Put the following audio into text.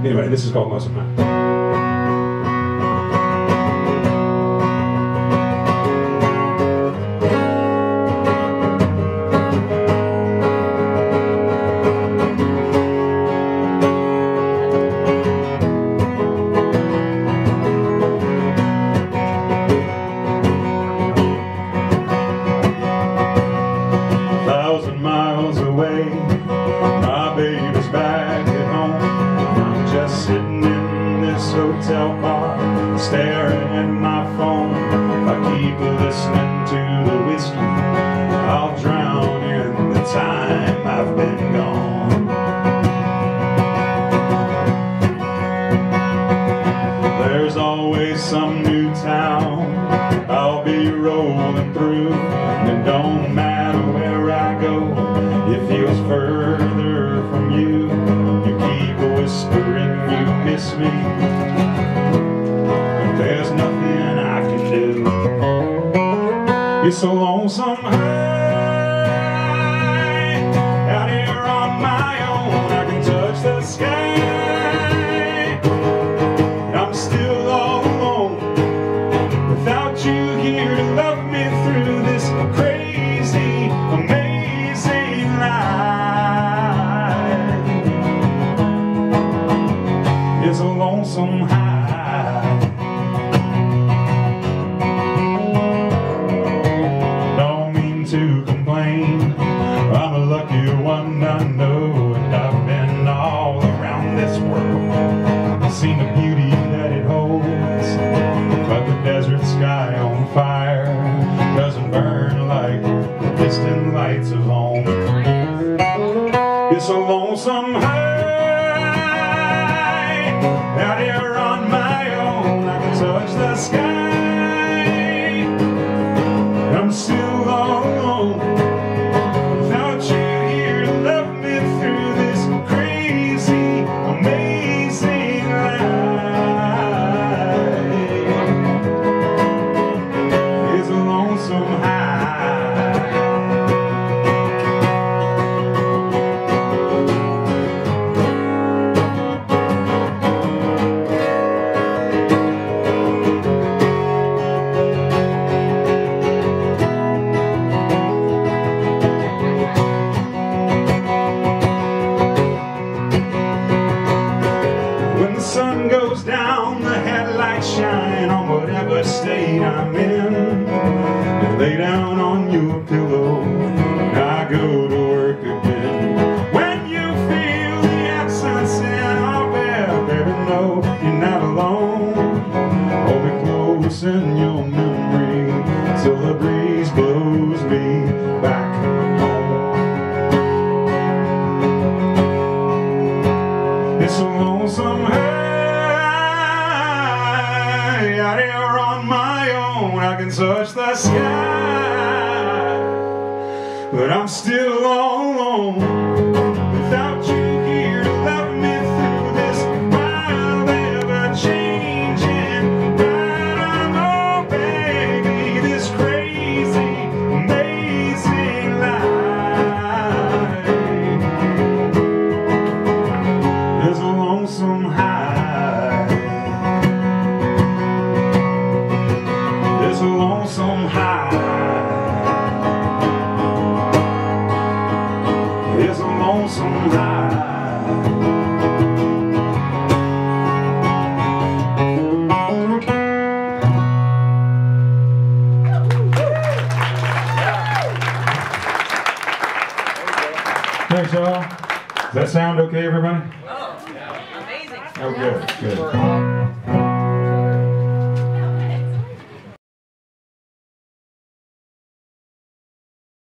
Anyway, this is called Lonesome High. 1,000 miles away, my baby's back at home. I'm just sitting in this hotel bar, staring at my phone. If I keep listening to the whiskey, I'll drown in the time I've been gone. There's always some new town I'll be rolling through, and it don't matter where I go, it feels further from you. You keep whispering you miss me, but there's nothing I can do. It's so lonesome high, out here on my own. I can touch the sky, I'm still all alone without you here to love me through this crazy, amazing life. It's a lonesome high. Don't mean to complain, I'm a lucky one, I know, and I've been all around this world. I've seen the beauty that it holds, but the desert sky on fire doesn't burn like the distant lights of home. It's a lonesome high, out here on my own. I can touch the sky, I'm still all alone without you here to love me through this crazy, amazing life. It's a lonesome high. When the sun goes down, the headlights shine on whatever state I'm in. You lay down on your pillow, and I go to work again. When you feel the absence in our bed, baby, no, you're not alone. Hold me close in your memory till the breeze blows me back home. It's a lonesome high, out here on my own. I can touch the sky, but I'm still all alone without you here to love me through this wild, ever-changing ride. Oh, baby, this crazy, amazing life. There's a lonesome high. There's a lonesome high. There's a lonesome high. Thanks, y'all. Does that sound okay, everybody? Oh, amazing. Oh, good, good.